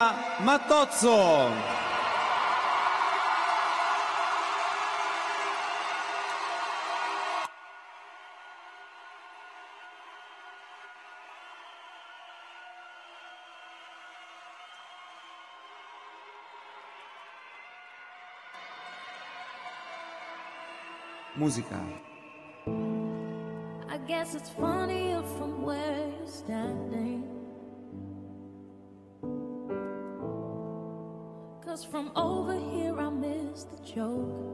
Mattozzo. Musica. I guess it's funnier from where you're standing, 'cause from over here I miss the joke.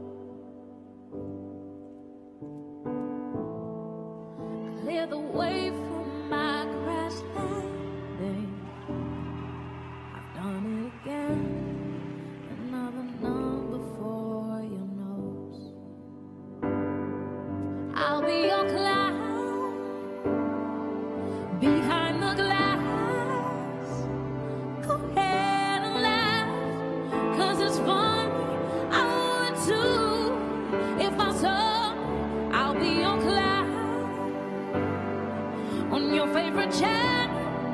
Clear the way for my crash landing. I've done it again. Another number for your nose. I'll be your clown behind the glass. Go ahead and laugh, 'cause it's funny. I would too if I saw. I'll be your clown on your favorite channel.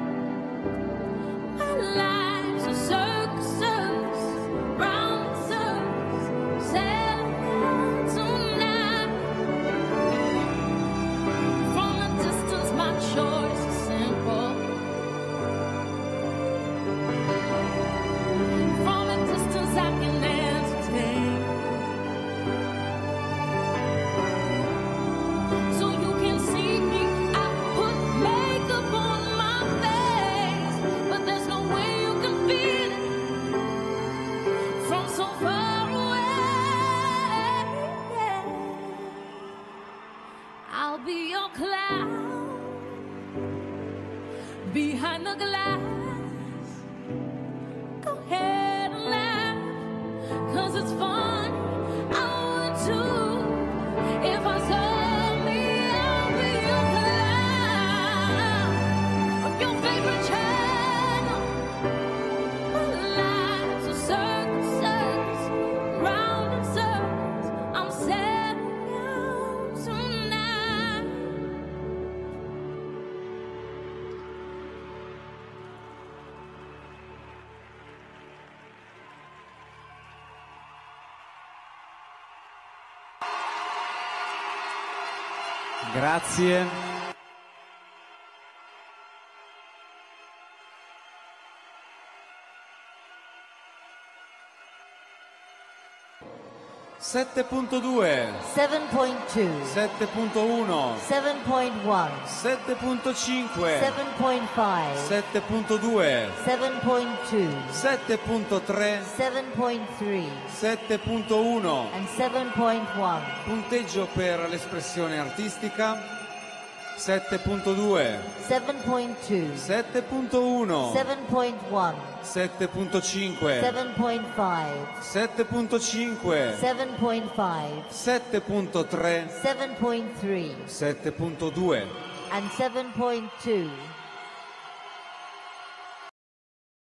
My life's a circus, round circles, sailing out tonight. From a distance, my choice is simple. From a distance, I can entertain. So you can see me. I put makeup on my face, but there's no way you can feel it from so far away. I'll be your clown behind the glass. Go ahead and laugh, 'cause it's fun. I would too if I saw me. I'll be your clown on your favorite channel. My life's a circus, circus, round in circles. I'm setting out tonight. Grazie. (7.2), 7.2, 7.1, 7.1, 7.5, 7.5, 7.2, 7.2, 7.3, 7.3, 7.1. and 7.1. Punteggio per l'espressione artistica 7.2, 7.2, 7.1, 7.1, 7.5, 7.5, 7.5, 7.5, 7.3, 7.3, 7.2. and 7.2.